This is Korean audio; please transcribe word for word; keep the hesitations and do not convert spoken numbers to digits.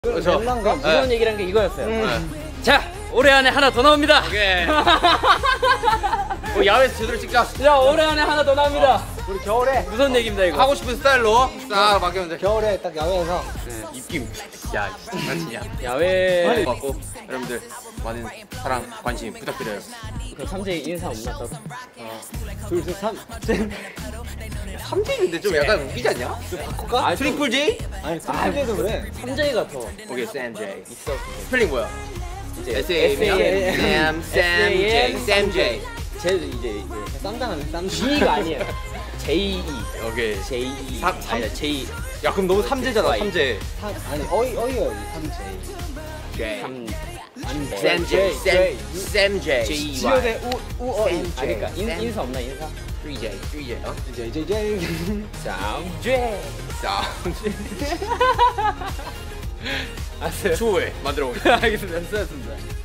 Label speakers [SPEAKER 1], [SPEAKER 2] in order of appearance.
[SPEAKER 1] 그렇죠.
[SPEAKER 2] 멜랑가?
[SPEAKER 3] 무서운 네. 얘기란 게 이거였어요.
[SPEAKER 1] 음.
[SPEAKER 3] 네. 자, 올해 안에 하나 더 나옵니다.
[SPEAKER 1] 오케이. 어, 야외에서 제대로 찍자.
[SPEAKER 3] 자, 올해 안에 하나 더 나옵니다.
[SPEAKER 2] 어, 우리 겨울에
[SPEAKER 3] 무서운 얘기입니다 이거.
[SPEAKER 1] 하고 싶은 스타일로 싹 바뀌면 돼.
[SPEAKER 2] 겨울에 딱 야외에서
[SPEAKER 1] 네, 입김. 야, 장난치냐.
[SPEAKER 3] 야외
[SPEAKER 1] 받고 여러분들 많은 사랑 관심 부탁드려요.
[SPEAKER 3] 그 삼재이 인사 없나 또?
[SPEAKER 2] 둘셋삼
[SPEAKER 1] 삼제인데 좀 약간 웃기지 않냐?
[SPEAKER 2] 좀 바꿀까?
[SPEAKER 3] 아,
[SPEAKER 1] 트리플 J?
[SPEAKER 2] 아니 삼재도 그래.
[SPEAKER 3] 삼재이가 더
[SPEAKER 1] 오케이, 샘 J.
[SPEAKER 3] 있어. 근데.
[SPEAKER 1] 스펠링 뭐야?
[SPEAKER 3] 이제
[SPEAKER 1] S A M 샘, 샘 J, 샘 J.
[SPEAKER 3] 제 이제 이제
[SPEAKER 2] 쌈장하네 쌈장.
[SPEAKER 3] G가 아니에요. 제이 이.
[SPEAKER 1] 오케이.
[SPEAKER 3] 제이 이.
[SPEAKER 1] 삼- 삼-
[SPEAKER 3] 아니다 제이.
[SPEAKER 1] 야, 그럼 너무 삼제잖아, 삼제.
[SPEAKER 2] 삼 아니 어이 어이여야지 삼재.
[SPEAKER 1] J.
[SPEAKER 3] 삼. 아닌데.
[SPEAKER 1] 샘 J, 샘, 샘 J.
[SPEAKER 3] 제이
[SPEAKER 2] 지역의 우우어이.
[SPEAKER 3] 아 그러니까 인,
[SPEAKER 1] 샘.
[SPEAKER 3] 인사 없나 인사?
[SPEAKER 1] 쓰리 J, 쓰리 J. 어?
[SPEAKER 2] 이제 이제 이제
[SPEAKER 3] 삼재.
[SPEAKER 1] 자,
[SPEAKER 3] 알았어요.
[SPEAKER 1] 추후에 만들어 보겠습니다.
[SPEAKER 3] 알겠습니다. 수고하셨습니다.